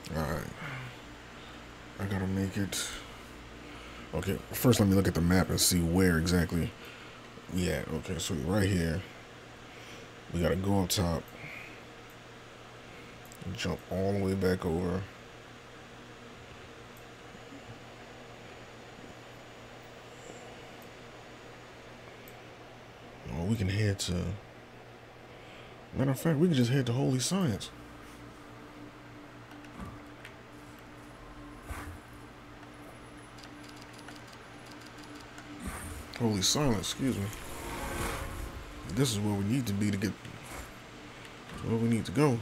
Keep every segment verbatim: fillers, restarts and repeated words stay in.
Alright. I gotta make it. Okay, first let me look at the map and see where exactly we at. Okay, so right here. We gotta go up top. Jump all the way back over. Or we can head to. Matter of fact, we can just head to Holy Science. Holy Silence, excuse me. This is where we need to be to get where we need to go.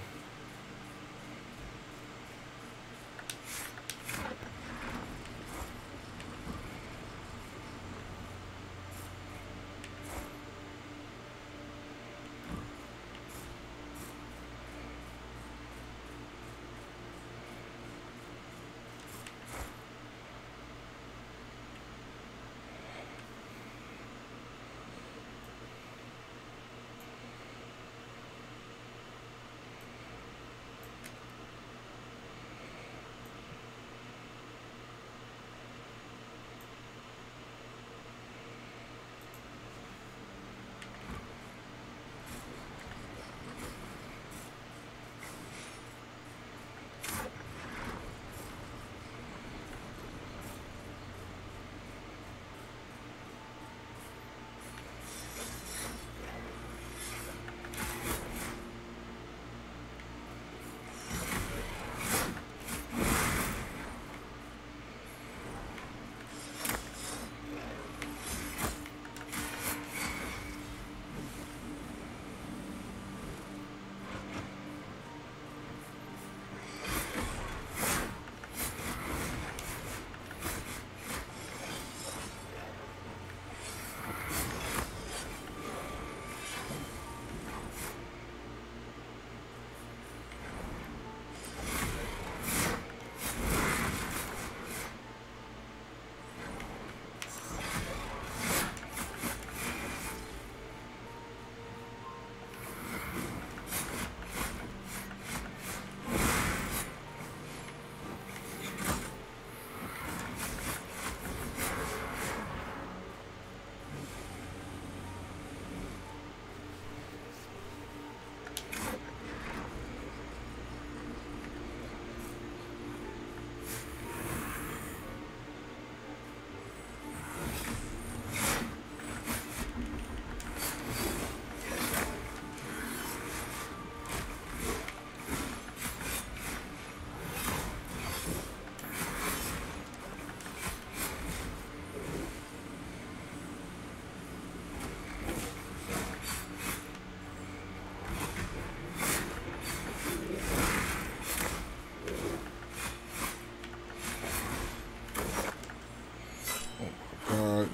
God.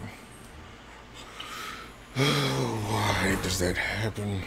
Why does that happen?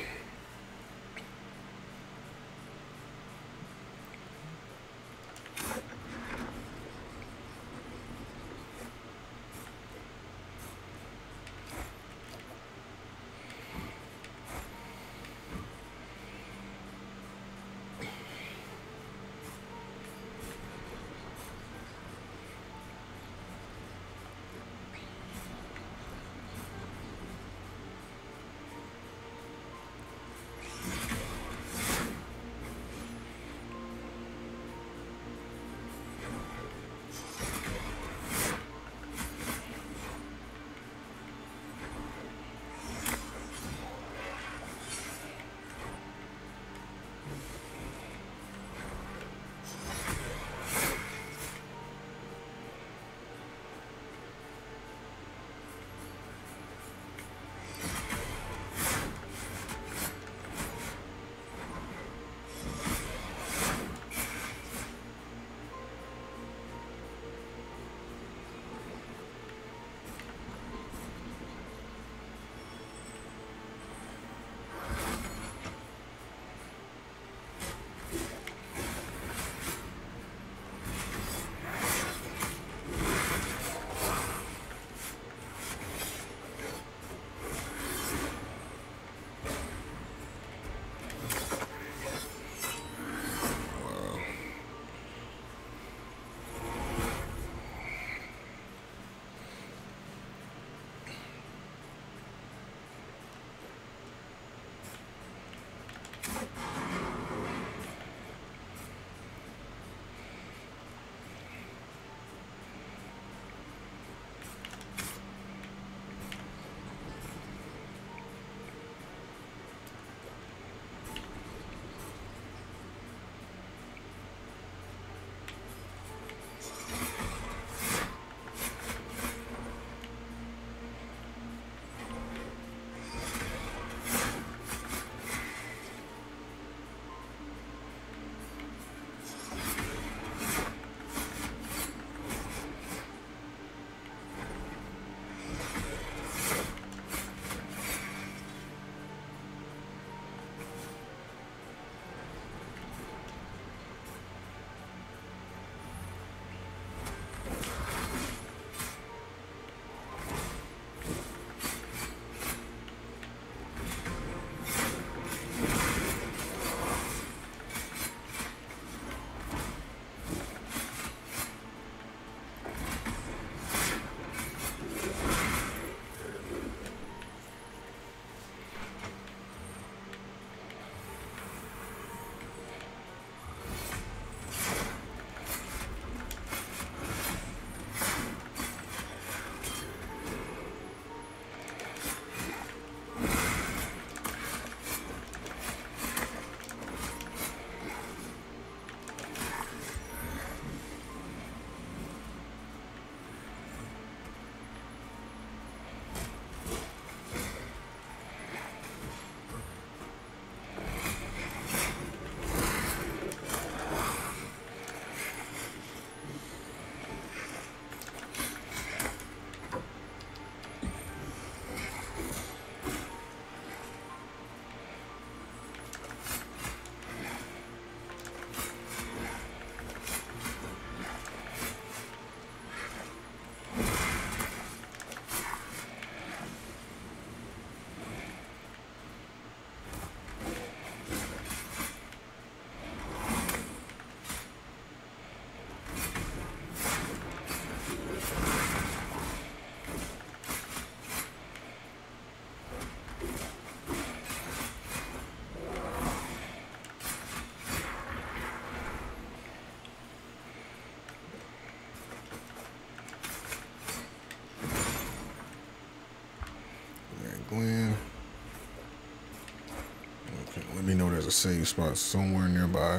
there's a save spot somewhere nearby.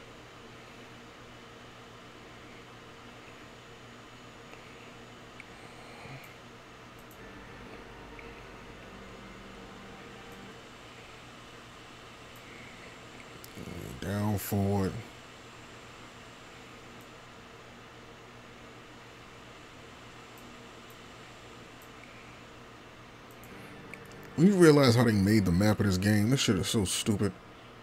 Down, forward. When you realize how they made the map of this game, this shit is so stupid.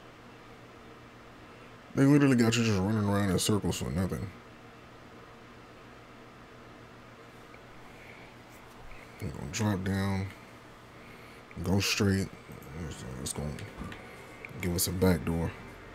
They literally got you just running around in circles for nothing. You're gonna drop down, go straight. It's gonna give us a back door.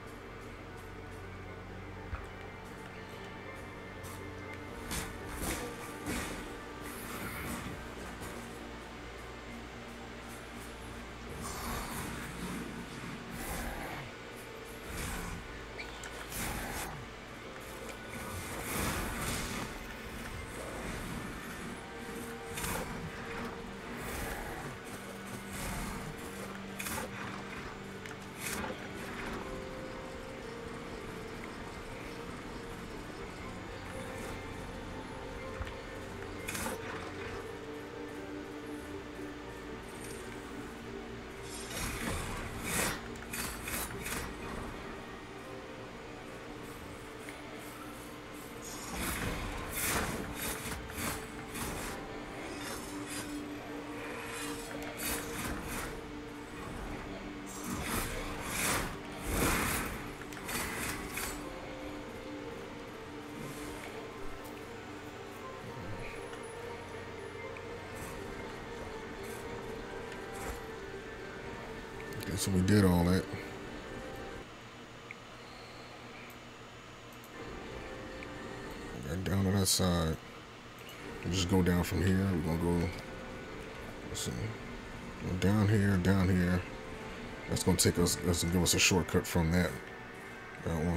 So we did all that. Got down to that side. We just go down from here. We're gonna go. Let's see. Go down here, down here. That's gonna take us. That's gonna give us a shortcut from that. That one.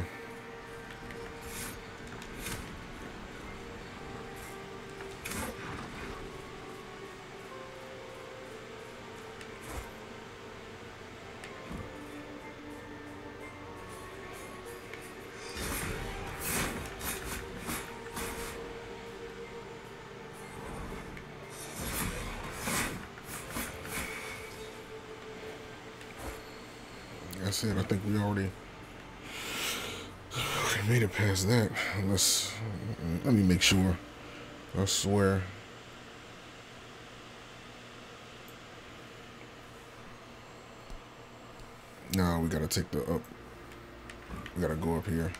That's it. I think we already, already made it past that. Let's let me make sure. I swear. No, we gotta take the up. We gotta go up here.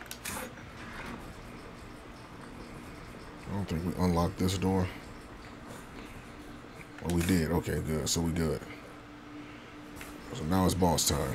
I don't think we unlocked this door. Oh, we did. Okay, good. So we good. So now it's boss time.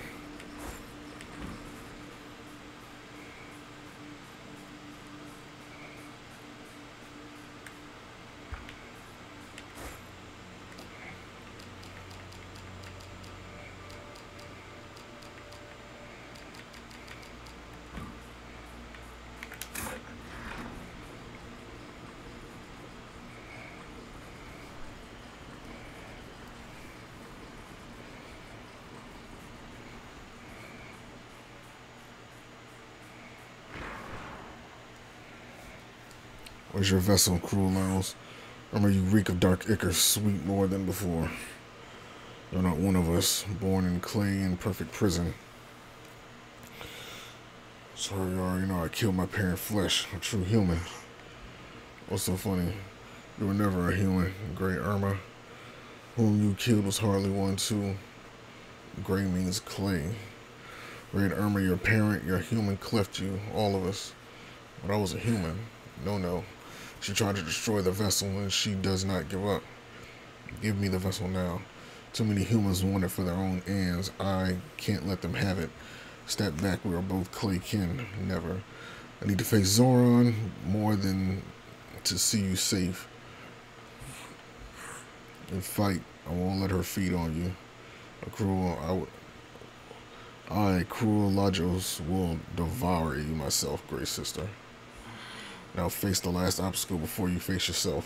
Where's your vessel, cruel Laos? Remember you reek of dark ichor, sweet more than before. You're not one of us, born in clay and perfect prison. Sorry, you already know I killed my parent flesh, a true human. What's so funny? You were never a human, Great Irma. Whom you killed was hardly one too. Gray means clay. Great Irma, your parent, your human cleft you, all of us. But I was a human. No, no. She tried to destroy the vessel and she does not give up. Give me the vessel now. Too many humans want it for their own ends. I can't let them have it. Step back, we are both clay kin. Never. I need to face Zoran more than to see you safe. And fight. I won't let her feed on you. A cruel, I would. I, cruel Lajos, will devour you myself, great sister. Now face the last obstacle before you face yourself.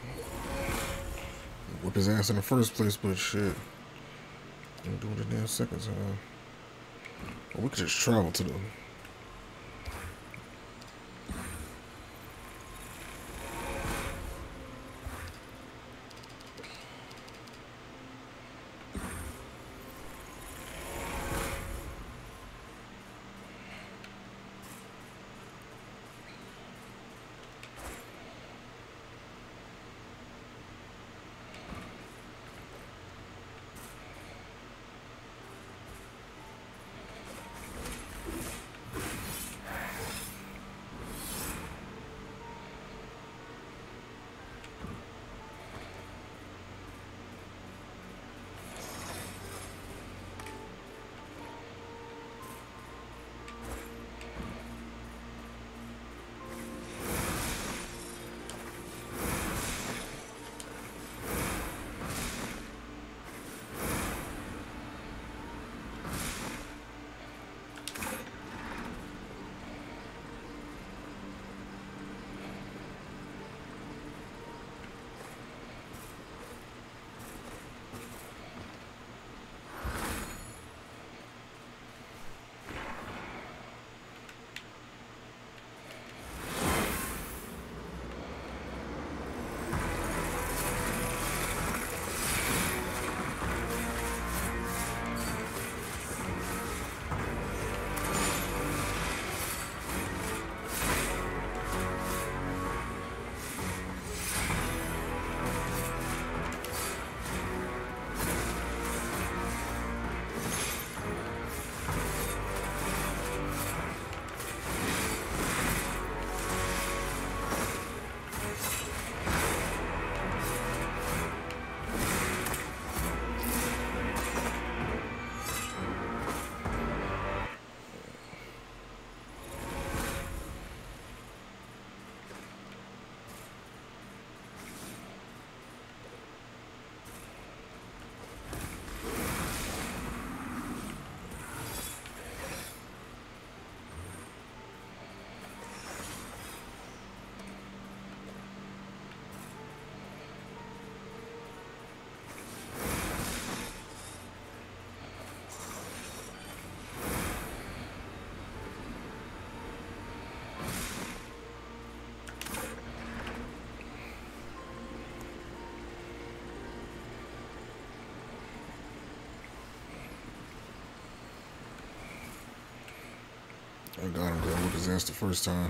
Whip his ass in the first place, but shit. Ain't doing it damn second time. Well, we could just travel to them. I got him, girl. Whip his ass the first time.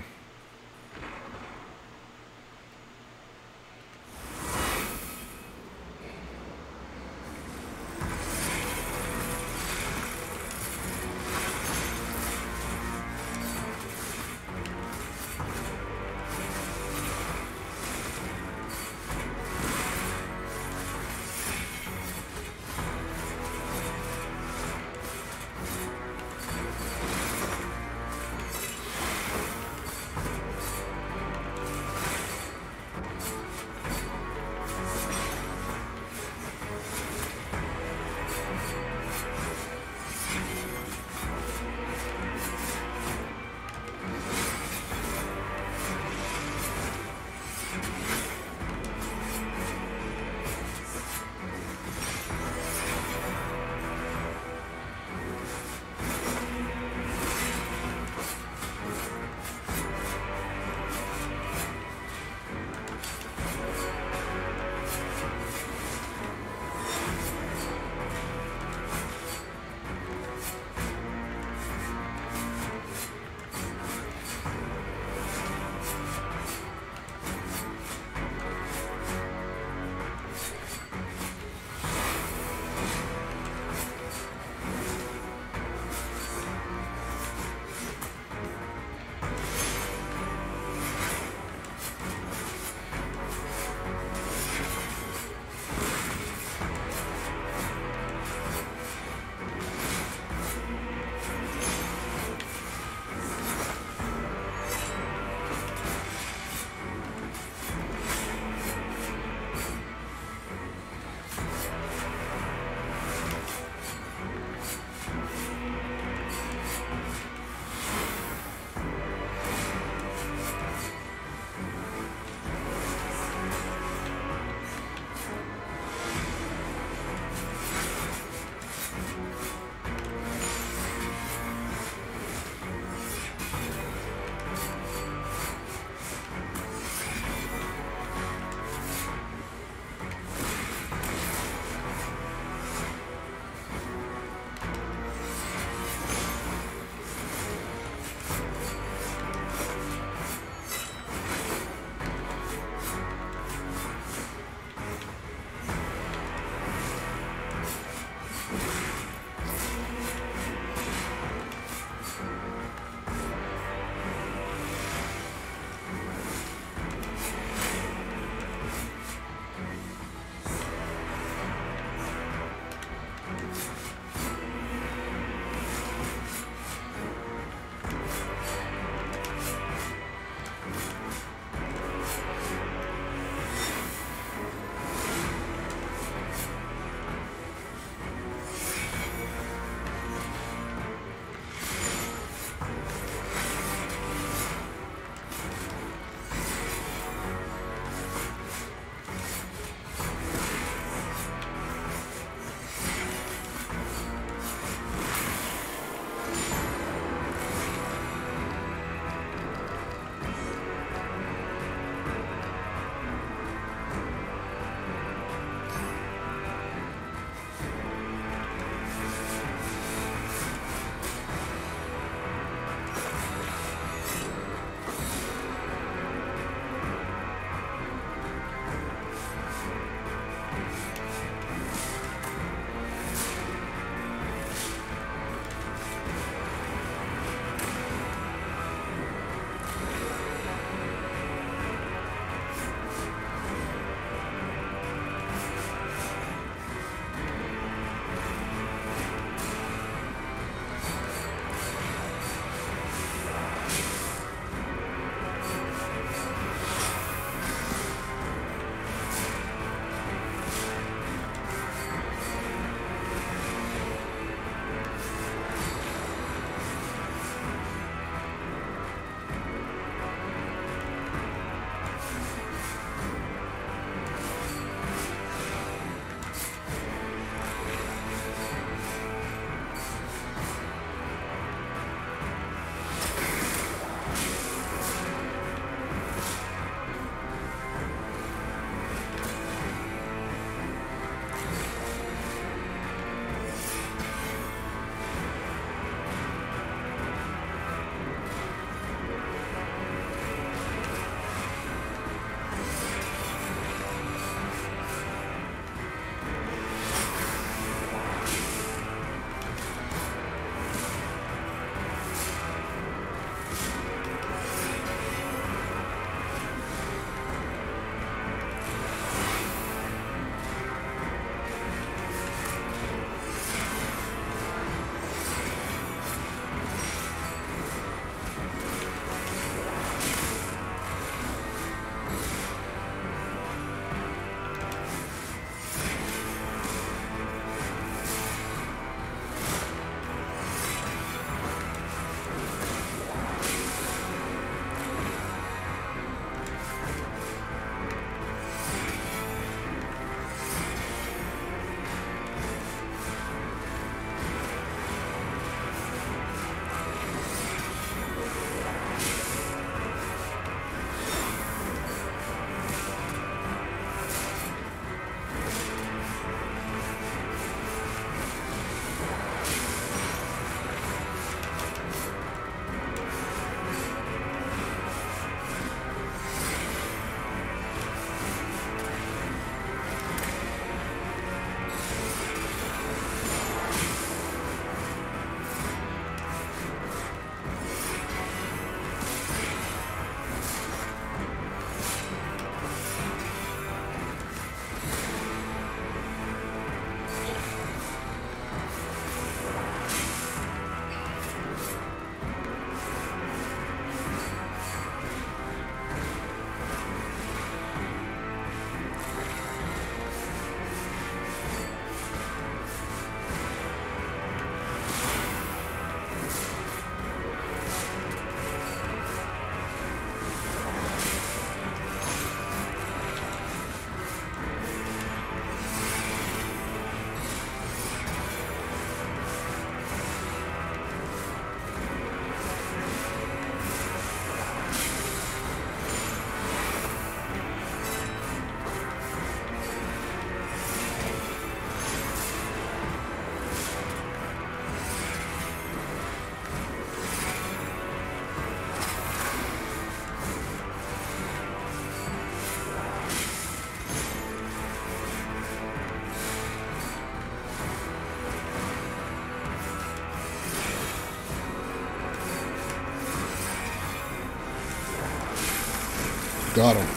Got him.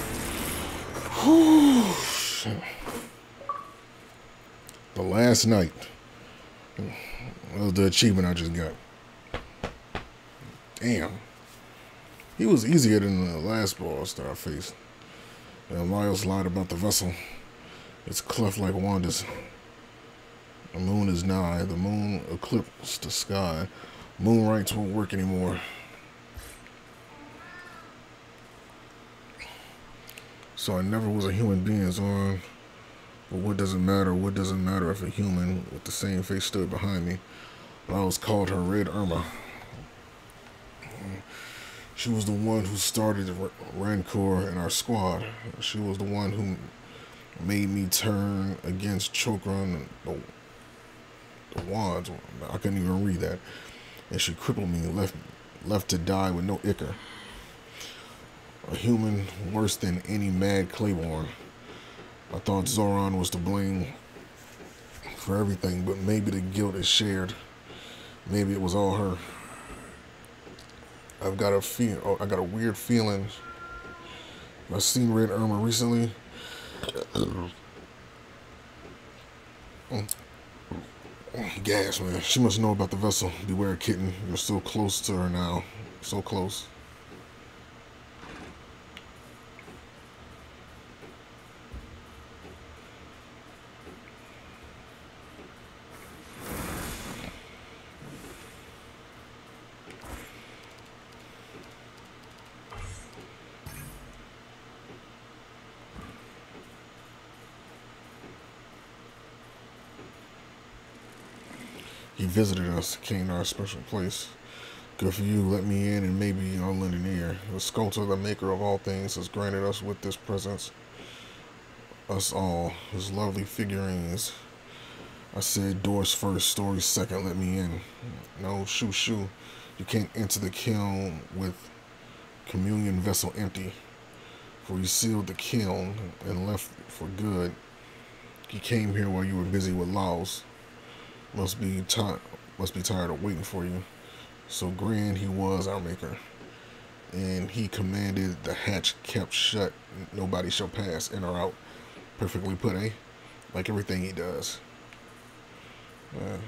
Whew. The last night. That was the achievement I just got. Damn. He was easier than the last boss that I faced. And Miles lied about the vessel. It's cleft like Wanda's. The moon is nigh. The moon eclipsed the sky. Moon rights won't work anymore. So I never was a human being, so but what does it matter? What does it matter if a human with the same face stood behind me? I was called her Red Irma. She was the one who started Rancor in our squad. She was the one who made me turn against Chokran and the, the wands. I couldn't even read that. And she crippled me and left, left to die with no ichor. A human worse than any mad Claiborne. I thought Zoran was to blame for everything, but maybe the guilt is shared. Maybe it was all her. I've got a feel. Oh, I got a weird feeling. I've seen Red Irma recently. Gas, man. She must know about the vessel. Beware, kitten. You're so close to her now. So close. He visited us, came to our special place. Good for you, let me in and maybe I'll lend an ear. The sculptor, the maker of all things, has granted us with this presence. Us all, his lovely figurines. I said doors first, stories second, let me in. No, shoo shoo. You can't enter the kiln with communion vessel empty. For you sealed the kiln and left for good. He came here while you were busy with Laos. Must be tired. Must be tired of waiting for you. So grand he was our maker, and he commanded the hatch kept shut. Nobody shall pass in or out. Perfectly put, eh? Like everything he does. Uh,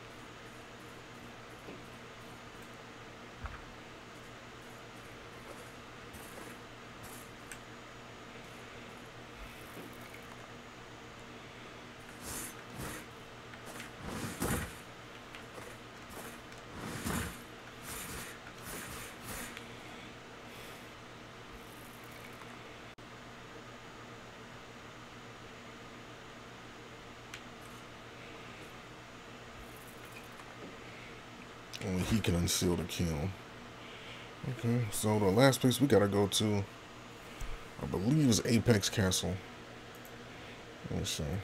Only he can unseal the kiln. Okay, so the last place we gotta go to, I believe, is Apex Castle. Let me see.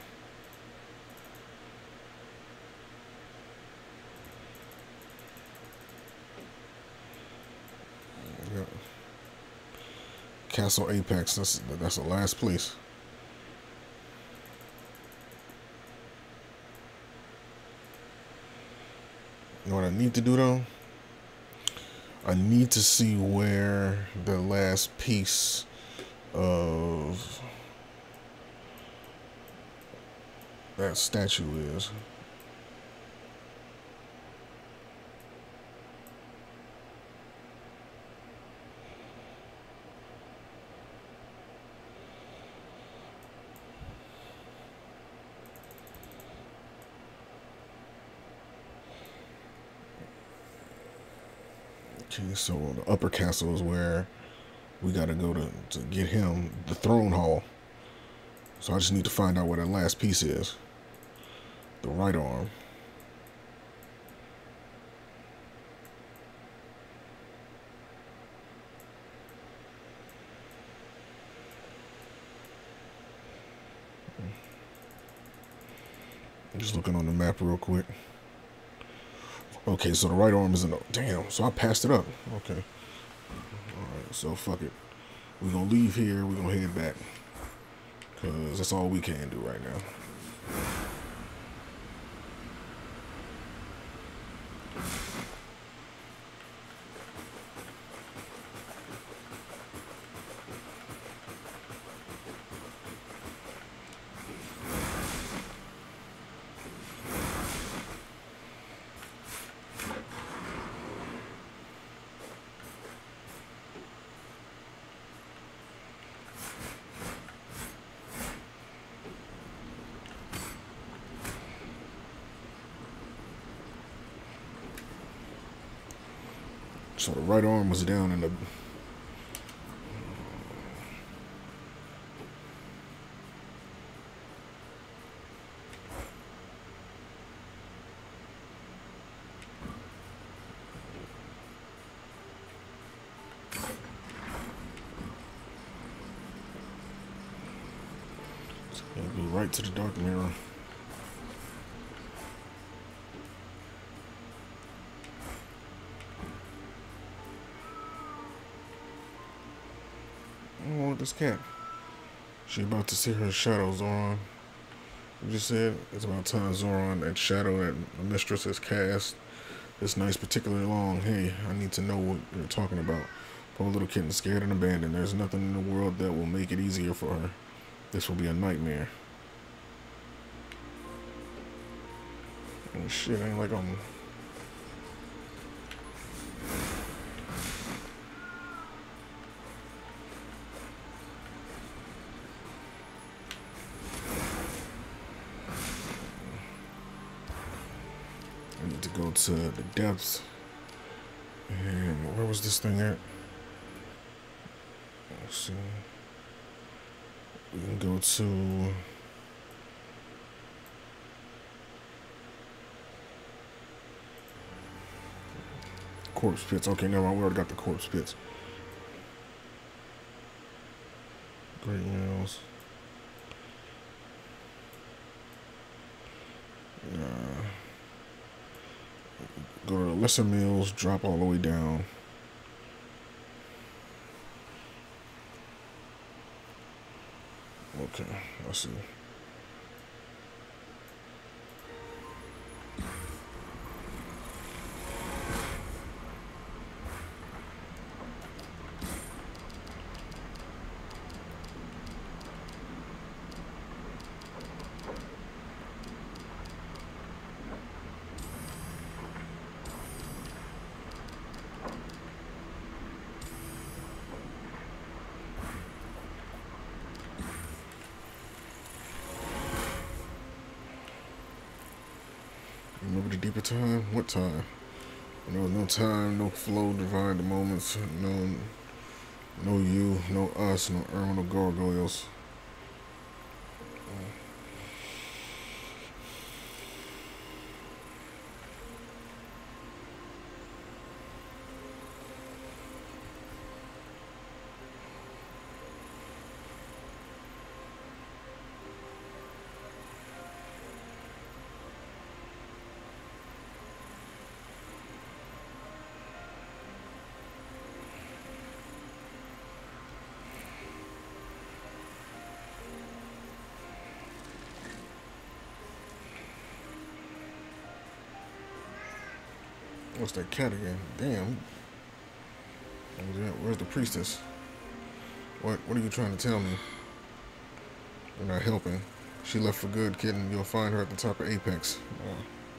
Yeah. Castle Apex. That's that's the last place. You know what I need to do though? I need to see where the last piece of that statue is. Okay, so the upper castle is where we gotta go to, to get him, the throne hall. So I just need to find out where that last piece is. The right arm. Just looking on the map real quick. Okay, so the right arm is in the... Damn, so I passed it up. Okay. Alright, so fuck it. We're gonna leave here. We're gonna head back. Because that's all we can do right now. So the right arm was down in the... It'll be right to the dark mirror. I don't want this cat. She about to see her shadow, Zoran. You just said it's about time, Zoran. That shadow that the mistress has cast this night's particularly long. Hey, I need to know what you're talking about. Poor little kitten, scared and abandoned. There's nothing in the world that will make it easier for her. This will be a nightmare. Oh shit, ain't like I'm... I need to go to the depths. And where was this thing at? Let's see. We can go to... corpse pits. Okay, never mind. We already got the corpse pits. Great Mills. Uh, go to the lesser mills, drop all the way down. Okay, let's see. Remember the deeper time? What time? There was no time, no flow, divine the moments, no, no you, no us, no Irma, no gargoyles. What's that cat again? Damn. Where's the priestess? What What are you trying to tell me? You're not helping. She left for good, kitten. You'll find her at the top of Apex. Uh,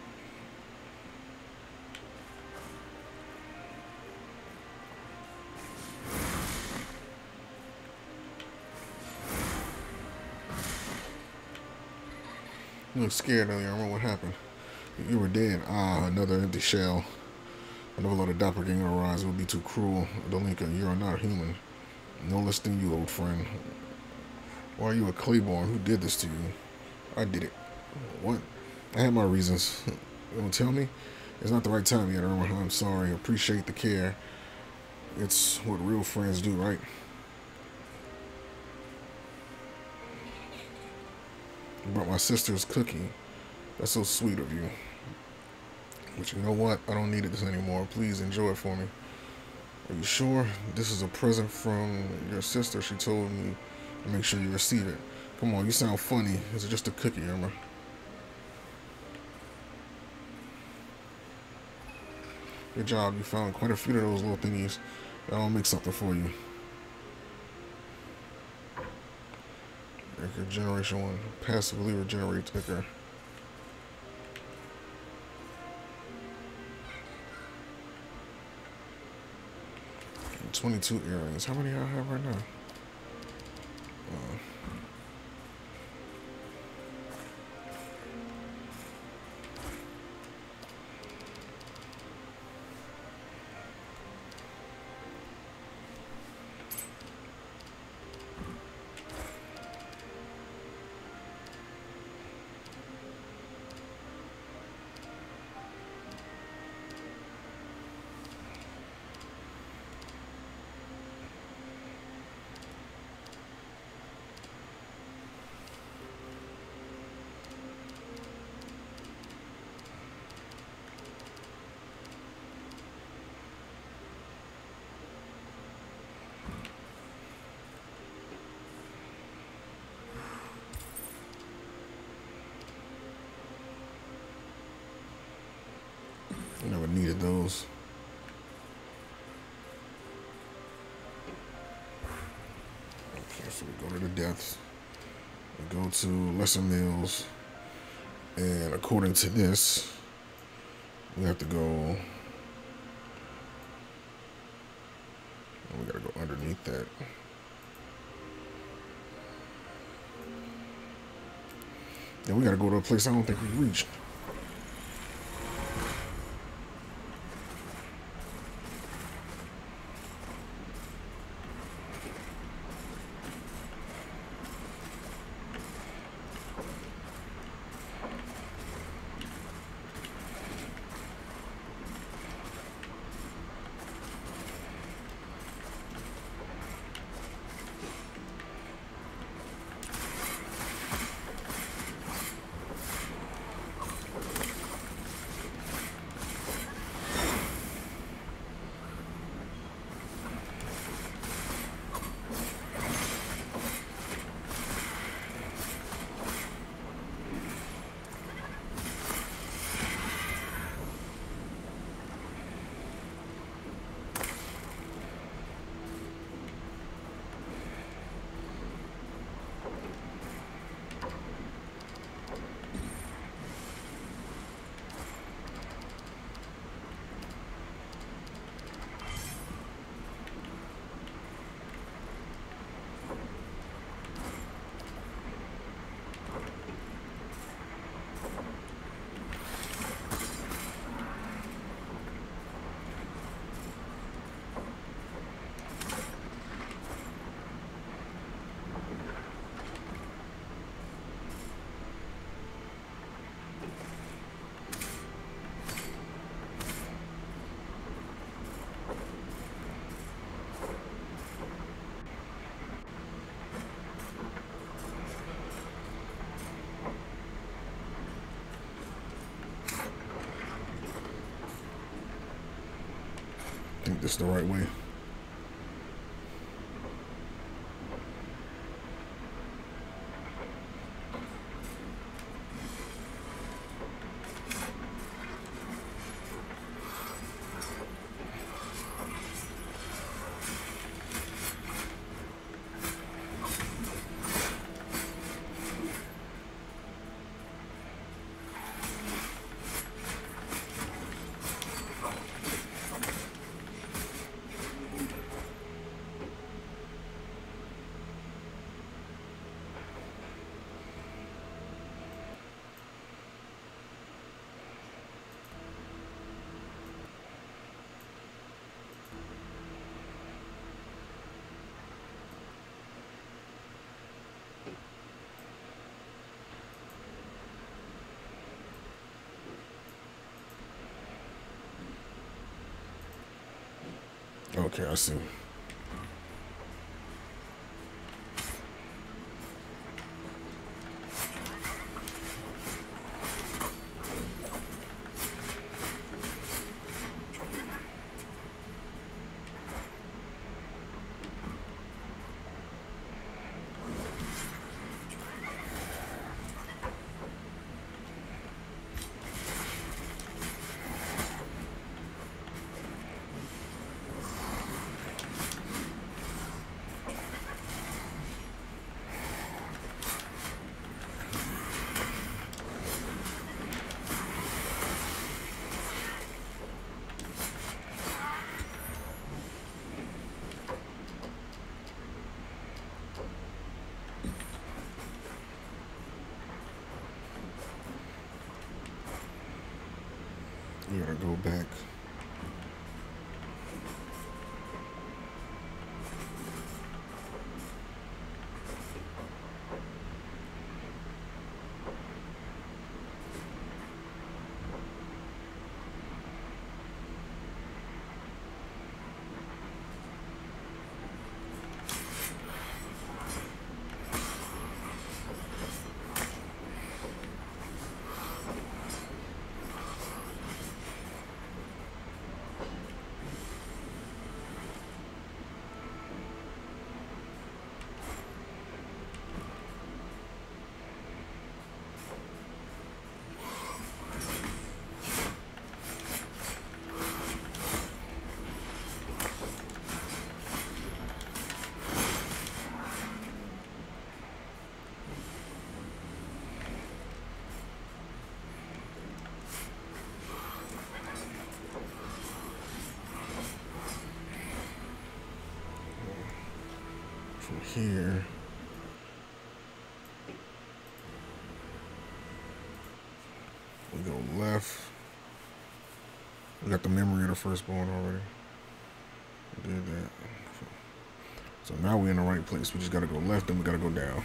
you looked scared earlier. I remember what happened. You were dead. Ah, another empty shell. I never let a doppelganger arise. It would be too cruel. Dolinka, you are not human. No less than you, old friend. Why are you a Claiborne? Who did this to you? I did it. What? I had my reasons. You don't tell me? It's not the right time yet, Irma. I'm sorry. Appreciate the care. It's what real friends do, right? You brought my sister's cookie. That's so sweet of you. But you know what? I don't need this anymore. Please enjoy it for me. Are you sure? This is a present from your sister. She told me to make sure you receive it. Come on, you sound funny. Is it just a cookie, Irma? Good job. You found quite a few of those little thingies. I'll make something for you. Ichor generation one. Passively regenerates Ichor. twenty-two earrings. How many I have right now? Uh, needed those. Okay, so we go to the depths. We go to lesser meals. And according to this, we have to go. We gotta go underneath that. Then we gotta go to a place I don't think we reached. I think this is the right way. Okay, I see. We gotta go back. here. We go left. We got the memory of the firstborn already. We did that. So now we're in the right place. We just gotta go left and we gotta go down.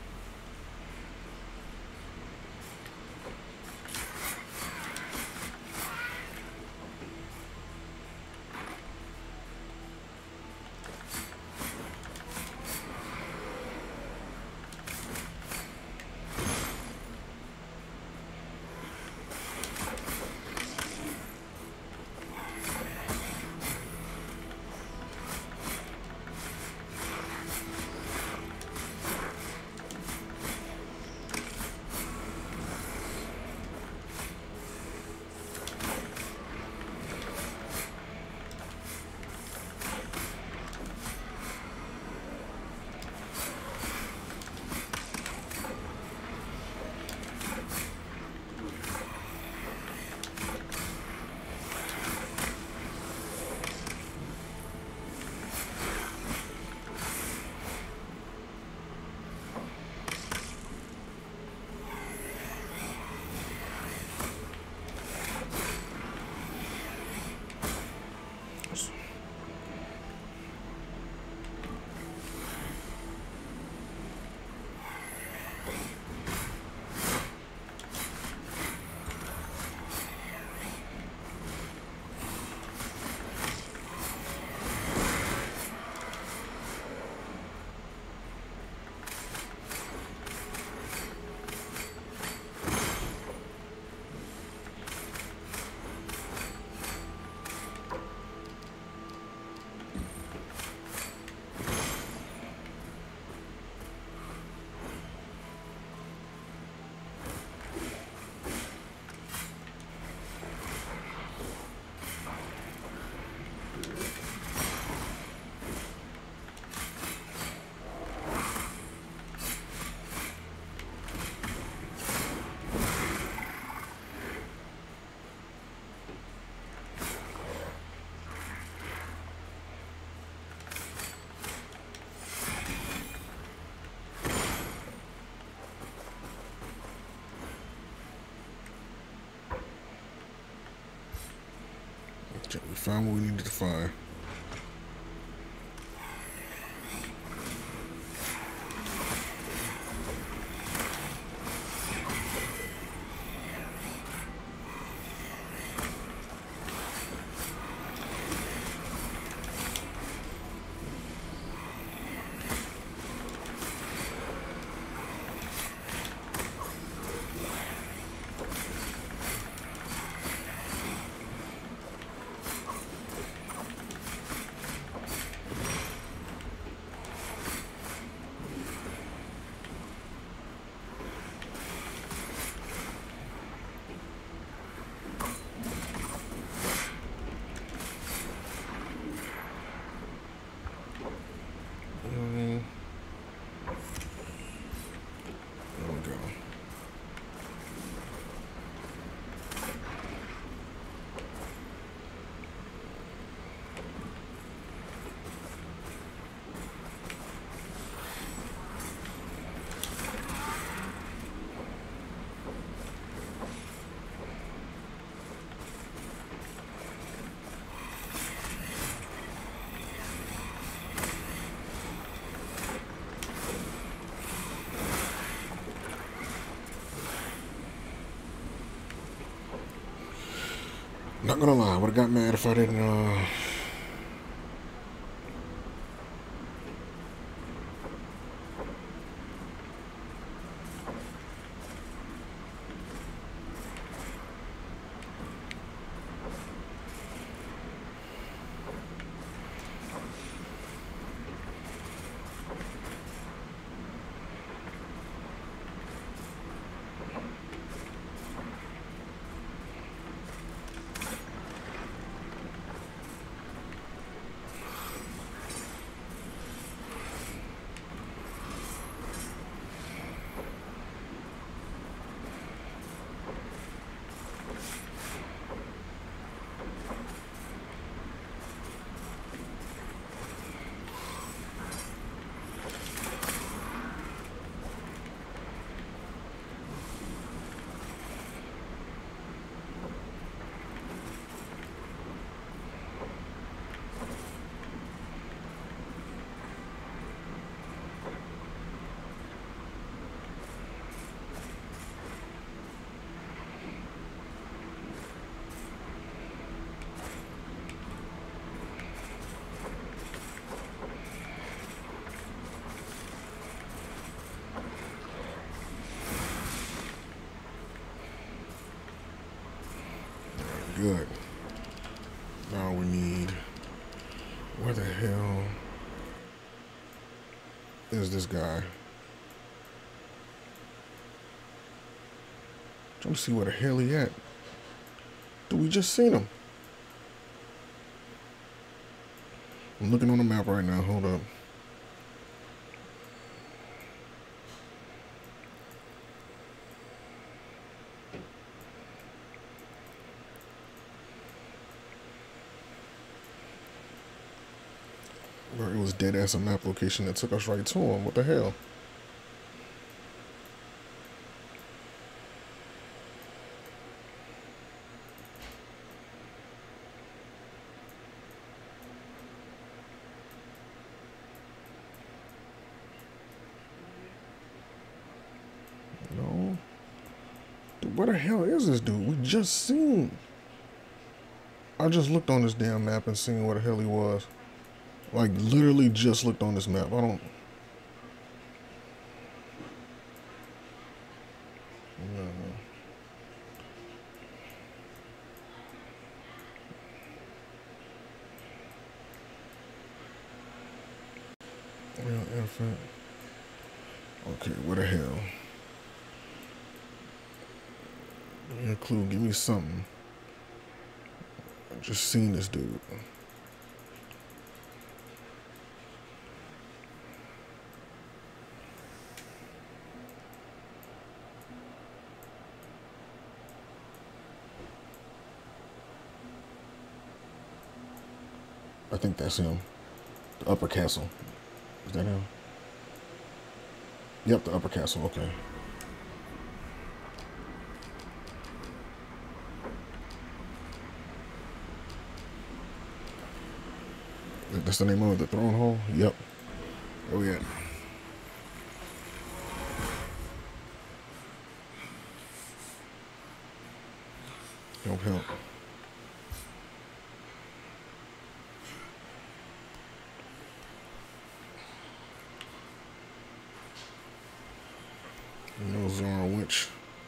We found what we needed to find. Not gonna lie, I would've got mad if I didn't, uh... Good. Now we need... Where the hell is this guy? Trying to see where the hell he at. Dude, we just seen him. I'm looking on the map right now. Hold up. Bro, it was dead ass a map location that took us right to him. What the hell? No. Dude, where the hell is this dude? We just seen. I just looked on this damn map and seen where the hell he was. Like, literally just looked on this map. I don't... No. Real infant. Okay, what the hell? Give me a clue. Give me something. I just seen this dude. I think that's him. The upper castle. Is that him? Yep, the upper castle. Okay. That's the name of it, the throne hall? Yep. Oh, yeah. Help, help. No Zoran Winch.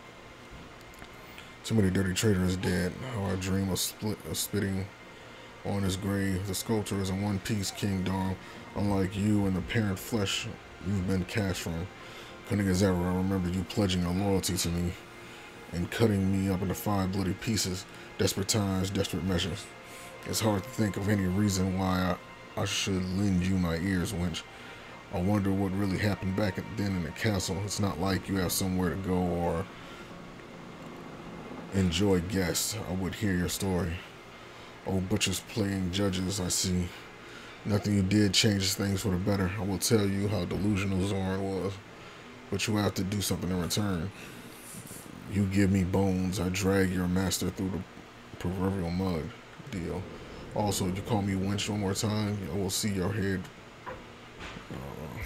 Too many dirty traitors dead. How I dream of split of spitting on his grave. The sculpture is in one piece, King Darl. Unlike you and the parent flesh you've been cast from. Cunning as ever, I remember you pledging a loyalty to me and cutting me up into five bloody pieces. Desperate times, desperate measures. It's hard to think of any reason why I, I should lend you my ears, Winch. I wonder what really happened back then in the castle. It's not like you have somewhere to go or enjoy guests. I would hear your story. Old butchers playing judges, I see. Nothing you did changes things for the better. I will tell you how delusional Zoran was, but you have to do something in return. You give me bones, I drag your master through the proverbial mud. Deal. Also, you call me Winch one more time, I will see your head. Uh,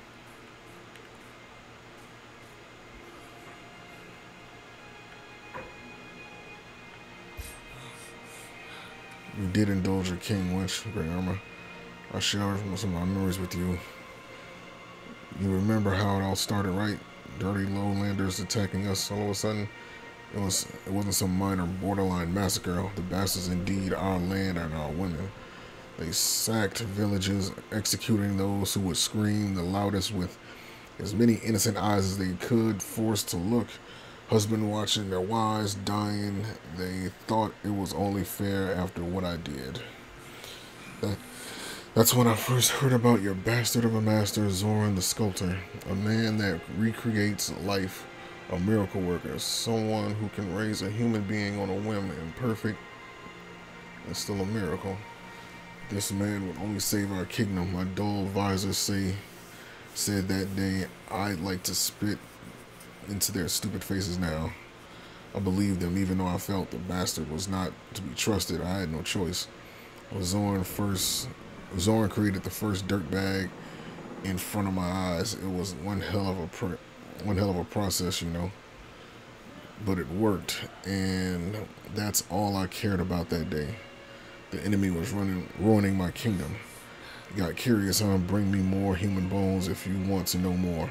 you did indulge your king, Winch, Great Armor. I shared some of my memories with you. You remember how it all started, right? Dirty lowlanders attacking us all of a sudden. It was it wasn't some minor borderline massacre. The bastards indeed our land and our women. They sacked villages, executing those who would scream the loudest with as many innocent eyes as they could, forced to look. Husband watching their wives dying. They thought it was only fair after what I did. That, that's when I first heard about your bastard of a master, Zoran the Sculptor. A man that recreates life. A miracle worker. Someone who can raise a human being on a whim. Imperfect. It's still a miracle. This man would only save our kingdom. My dull advisors say, said that day, I'd like to spit into their stupid faces now. I believed them, even though I felt the bastard was not to be trusted. I had no choice. Zoran first, Zoran created the first dirtbag in front of my eyes. It was one hell of a pr one hell of a process, you know. But it worked, and that's all I cared about that day. The enemy was running, ruining my kingdom. Got curious, huh? Bring me more human bones if you want to know more.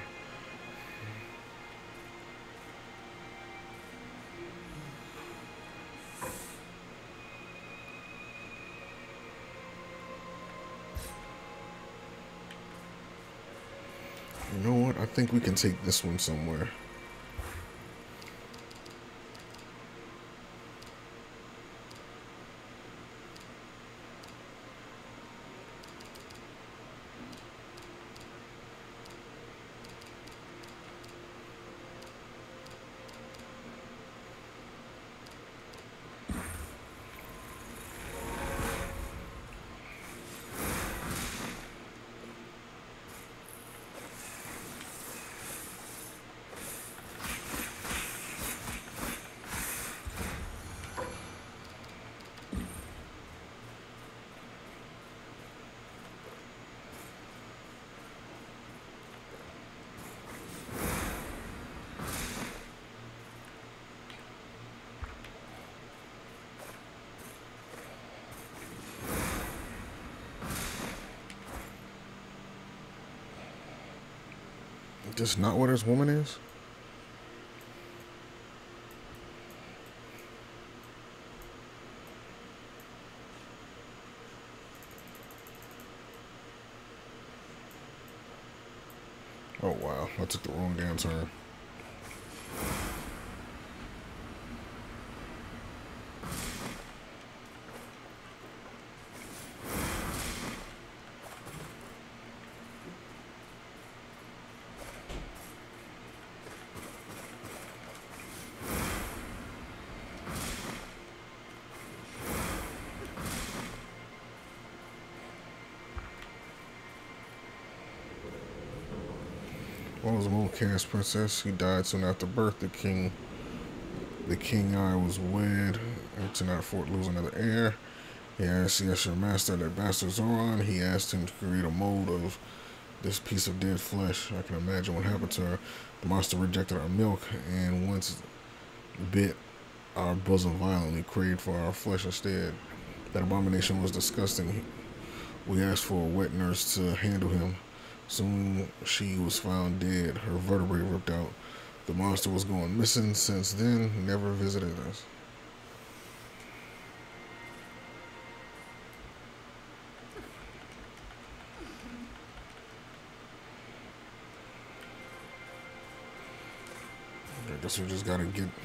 I think we can take this one somewhere. Just not what this woman is? Oh wow, I took the wrong damn turn. What was the Mulcast princess? He died soon after birth. The king, the king I was wed, and to not afford lose another heir. He asked yes, your master, that bastard Zoran. He asked him to create a mold of this piece of dead flesh. I can imagine what happened to her. The monster rejected our milk, and once bit our bosom violently, craved for our flesh instead. That abomination was disgusting. We asked for a wet nurse to handle him. Soon she was found dead, her vertebrae ripped out. The monster was going missing since then, never visited us. I guess we just gotta get...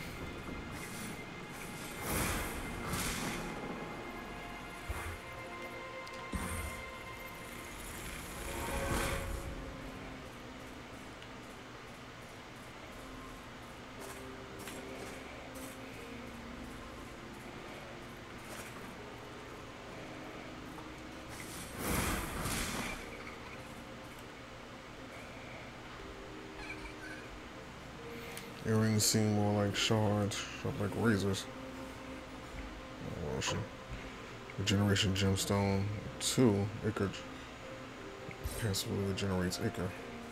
Earrings seem more like shards, sharp like razors. Oh, well, she. Regeneration gemstone two. Ichor. Passively regenerates Ichor.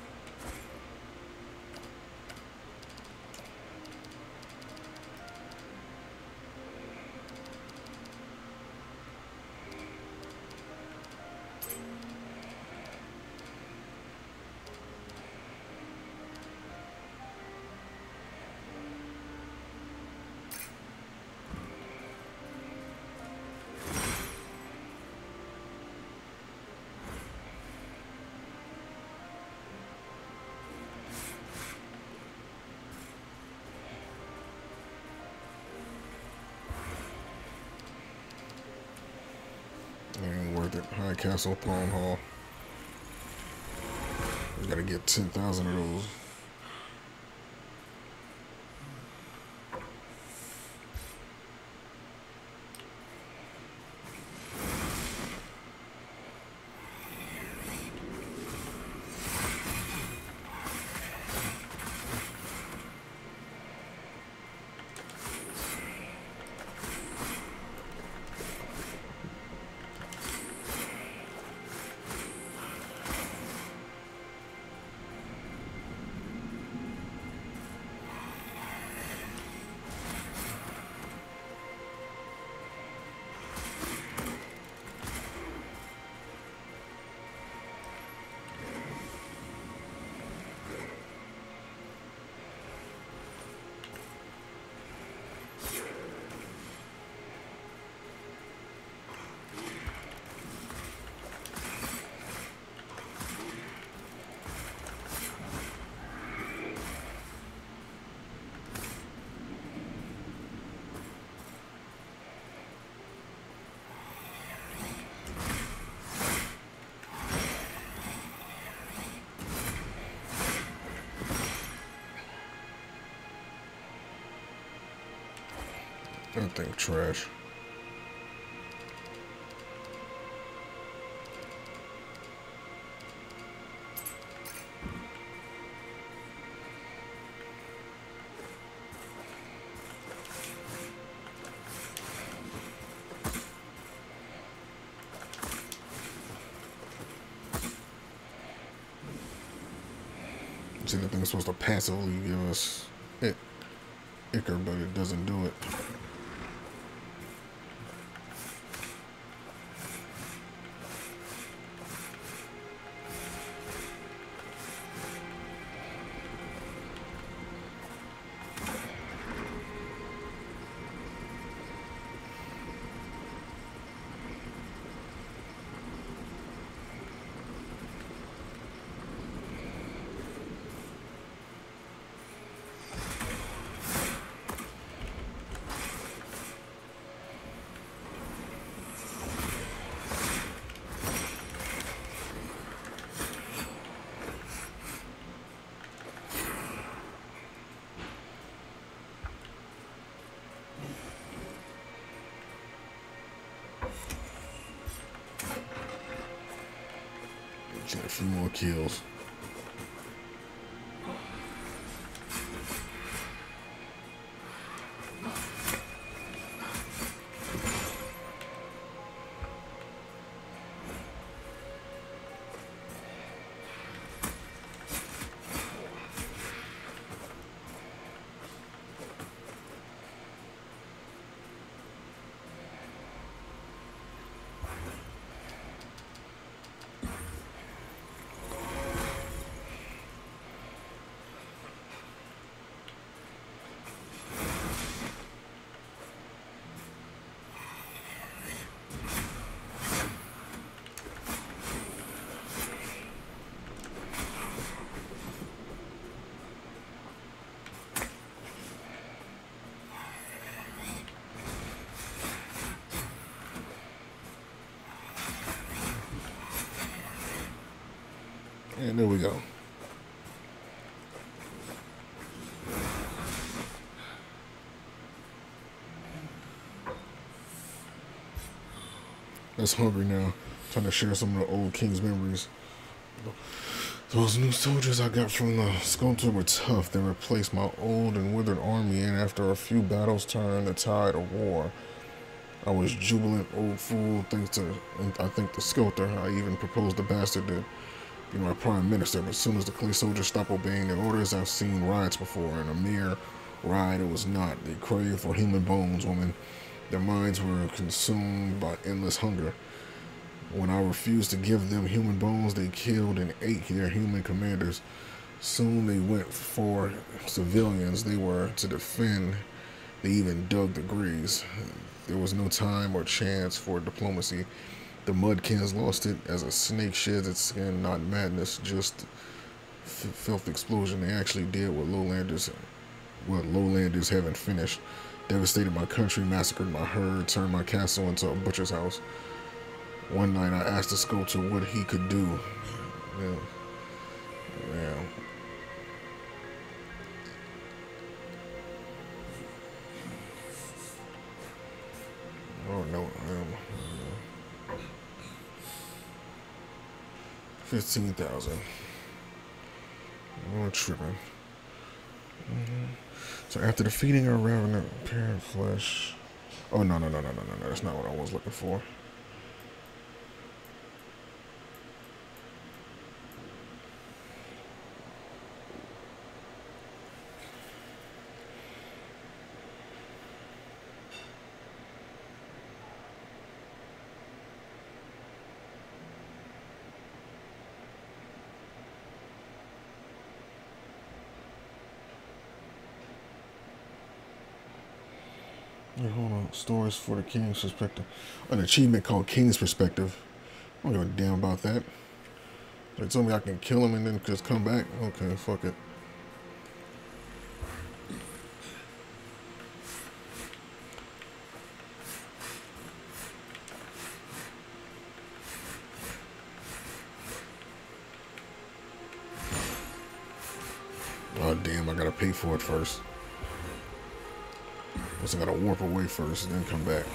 Ain't worth it. High Castle Pawn Hall. We gotta get ten thousand of those. That thing trash. See, the thing is supposed to passively give us it, Ichor, but it doesn't do it. Get a few more kills. And there we go. That's hungry now. Trying to share some of the old King's memories. Those new soldiers I got from the Sculptor were tough. They replaced my old and withered army, and after a few battles turned the tide of war. I was jubilant, old fool, thanks to, I think, the Sculptor. I even proposed the bastard to be my prime minister, but as soon as the clay soldiers stopped obeying their orders, I've seen riots before, and a mere riot it was not. They craved for human bones, woman. Their minds were consumed by endless hunger. When I refused to give them human bones, they killed and ate their human commanders. Soon they went for civilians they were to defend. They even dug the graves. There was no time or chance for diplomacy. The Mudkins lost it as a snake sheds its skin, not madness, just f filth explosion. They actually did what lowlanders, what lowlanders haven't finished. Devastated my country, massacred my herd, turned my castle into a butcher's house. One night I asked the Sculptor what he could do. Yeah. Yeah. Oh no. Um, Fifteen thousand. I'm tripping. Mm-hmm. So after defeating our ravenous parent flesh. Oh no no no no no no no! That's not what I was looking for. Yeah, hold on. Stories for the King's Perspective. An achievement called King's Perspective. I don't give a damn about that. They told me I can kill him and then just come back. Okay, fuck it. Oh damn, I gotta pay for it first. Guess I gotta warp away first and then come back.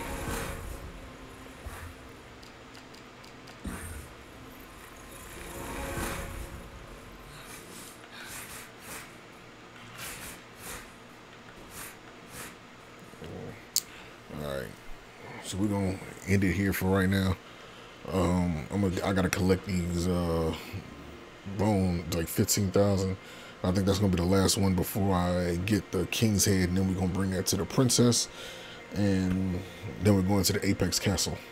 Alright. So we're gonna end it here for right now. Um I'm gonna I gotta collect these uh bones, like fifteen thousand. I think that's gonna be the last one before I get the king's head, and then we're gonna bring that to the princess, and then we're going to the Apex Castle.